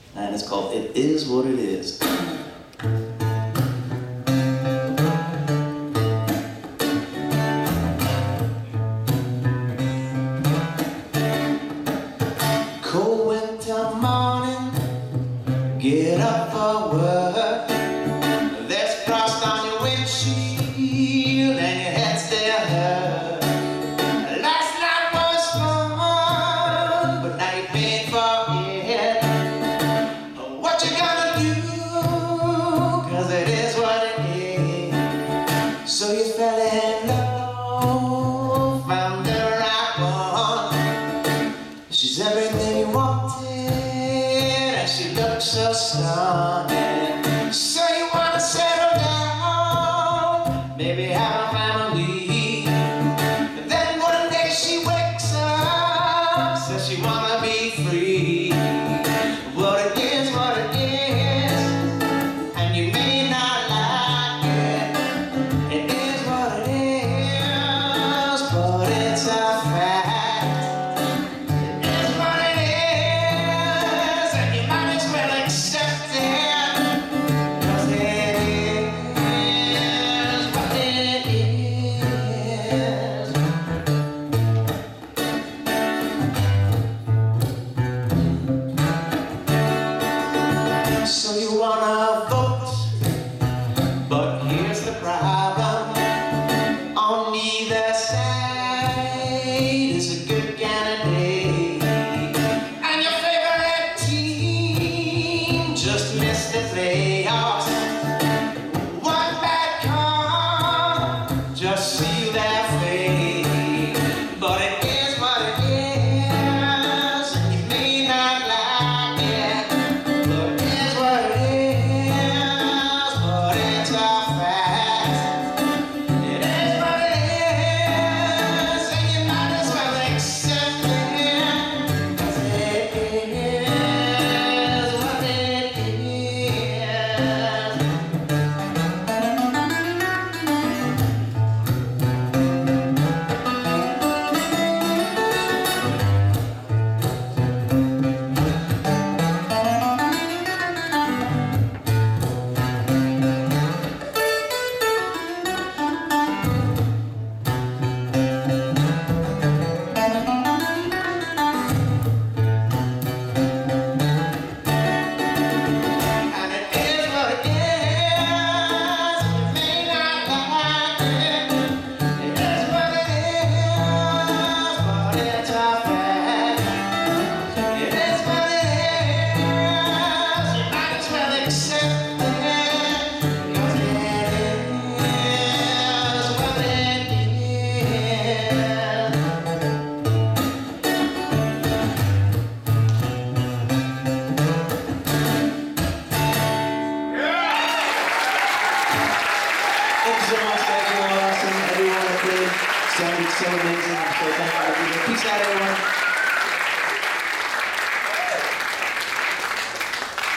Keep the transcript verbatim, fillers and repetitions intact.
and it's called It Is What It Is. Cold winter morning, get up for work. There's frost on your windshield and your head still hurts. Last night was fun, but now you're paying for it. What you gonna do? 'Cause it is what it is. So you fell in love, found the right one. She's everything you wanted, and she looks so stunning. So you wanna settle down, maybe have a family. But then one day she wakes up, says she wanna be free. Well, it is what it is, and you may not like it. It is what it is, but it's a fact. So you wanna vote, but here's the problem. On either side is a good candidate, and your favorite team just missed the playoffs. One bad call, just seal their fate. But it is what it is, and you may not like it. But it is what it is, but it's a fact. It is what it is, and you might as well accept it. 'Cause it is what it is. And it is what it is, you may not like it. It is what it is, but it's a fact. It is what it is, you might as well accept it. 'Cause it is what it is. Thank you so much, guys. You were awesome. Everyone that played sounded so amazing. I'm so thankful to be here. Peace out, everyone.